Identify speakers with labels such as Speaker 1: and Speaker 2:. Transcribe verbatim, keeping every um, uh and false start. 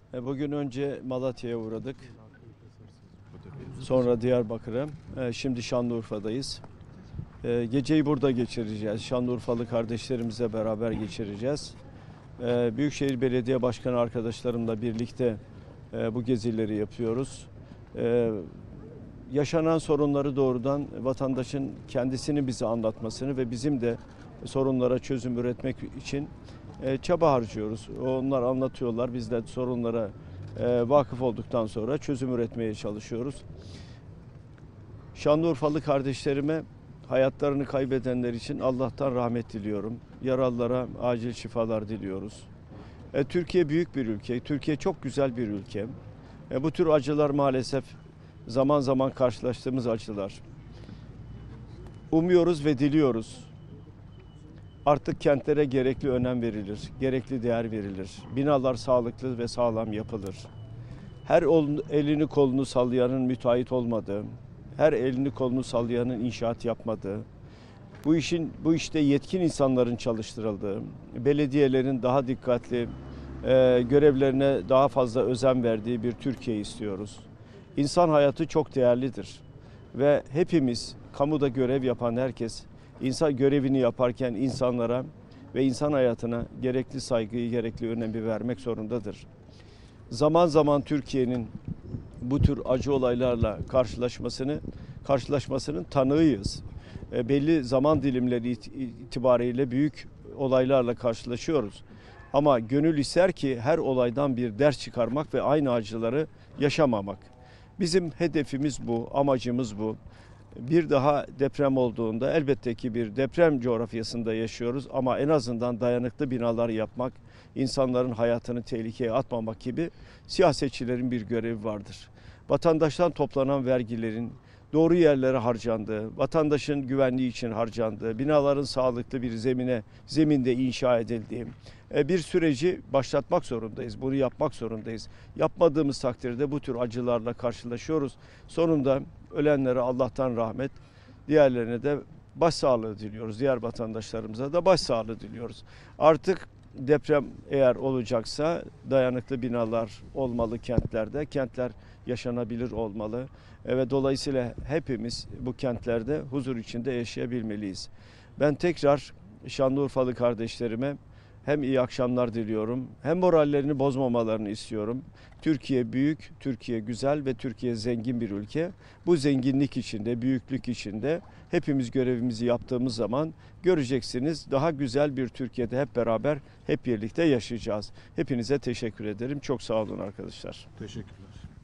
Speaker 1: E, Bugün önce Malatya'ya uğradık. Sonra Diyarbakır'a. E, Şimdi Şanlıurfa'dayız. E, Geceyi burada geçireceğiz. Şanlıurfalı kardeşlerimizle beraber geçireceğiz. E, Büyükşehir Belediye Başkanı arkadaşlarımla birlikte e, bu gezileri yapıyoruz. E, Yaşanan sorunları doğrudan vatandaşın kendisini bize anlatmasını ve bizim de sorunlara çözüm üretmek için e, çaba harcıyoruz. Onlar anlatıyorlar, biz de sorunlara e, vakıf olduktan sonra çözüm üretmeye çalışıyoruz. Şanlıurfalı kardeşlerime, hayatlarını kaybedenler için Allah'tan rahmet diliyorum. Yaralılara acil şifalar diliyoruz. E, Türkiye büyük bir ülke, Türkiye çok güzel bir ülke. E, bu tür acılar maalesef zaman zaman karşılaştığımız acılar. Umuyoruz ve diliyoruz. Artık kentlere gerekli önem verilir, gerekli değer verilir. Binalar sağlıklı ve sağlam yapılır. Her elini kolunu sallayanın müteahhit olmadığı, her elini kolunu sallayanın inşaat yapmadığı, bu işin bu işte yetkin insanların çalıştırıldığı, belediyelerin daha dikkatli e, görevlerine daha fazla özen verdiği bir Türkiye istiyoruz. İnsan hayatı çok değerlidir ve hepimiz, kamuda görev yapan herkes, insan görevini yaparken insanlara ve insan hayatına gerekli saygıyı, gerekli önemi vermek zorundadır. Zaman zaman Türkiye'nin bu tür acı olaylarla karşılaşmasını, karşılaşmasının tanığıyız. E, belli zaman dilimleri itibariyle büyük olaylarla karşılaşıyoruz. Ama gönül ister ki her olaydan bir ders çıkarmak ve aynı acıları yaşamamak. Bizim hedefimiz bu, amacımız bu. Bir daha deprem olduğunda elbette ki bir deprem coğrafyasında yaşıyoruz ama en azından dayanıklı binalar yapmak, insanların hayatını tehlikeye atmamak gibi siyasetçilerin bir görevi vardır. Vatandaştan toplanan vergilerin doğru yerlere harcandığı, vatandaşın güvenliği için harcandığı, binaların sağlıklı bir zemine, zeminde inşa edildiği bir süreci başlatmak zorundayız. Bunu yapmak zorundayız. Yapmadığımız takdirde bu tür acılarla karşılaşıyoruz. Sonunda ölenlere Allah'tan rahmet, diğerlerine de başsağlığı diliyoruz. Diğer vatandaşlarımıza da başsağlığı diliyoruz. Artık deprem eğer olacaksa dayanıklı binalar olmalı kentlerde. Kentler yaşanabilir olmalı. Ve dolayısıyla hepimiz bu kentlerde huzur içinde yaşayabilmeliyiz. Ben tekrar Şanlıurfalı kardeşlerime hem iyi akşamlar diliyorum, hem morallerini bozmamalarını istiyorum. Türkiye büyük, Türkiye güzel ve Türkiye zengin bir ülke. Bu zenginlik içinde, büyüklük içinde hepimiz görevimizi yaptığımız zaman göreceksiniz daha güzel bir Türkiye'de hep beraber, hep birlikte yaşayacağız. Hepinize teşekkür ederim. Çok sağ olun arkadaşlar.
Speaker 2: Teşekkürler.